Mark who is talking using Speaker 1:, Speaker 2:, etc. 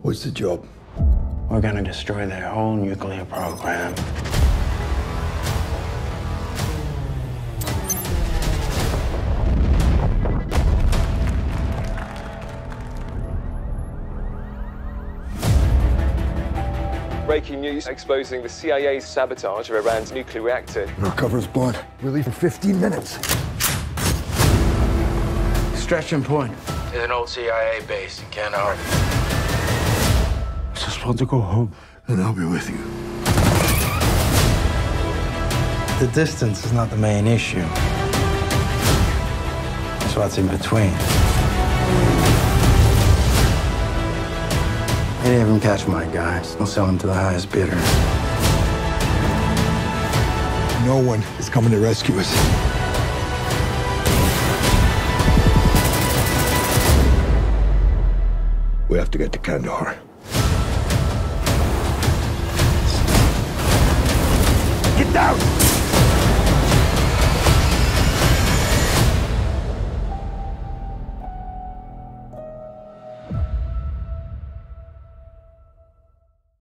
Speaker 1: What's the job?
Speaker 2: We're gonna destroy their whole nuclear program.
Speaker 3: Breaking news exposing the CIA's sabotage of Iran's nuclear reactor.
Speaker 1: Our cover's blown. We leave in 15 minutes.
Speaker 2: Extraction point is an old CIA base in Kandahar.
Speaker 1: I just want to go home, and I'll be with you.
Speaker 2: The distance is not the main issue. It's what's in between. Any of them catch my guys, they'll sell them to the highest bidder.
Speaker 1: No one is coming to rescue us. We have to get to Kandahar.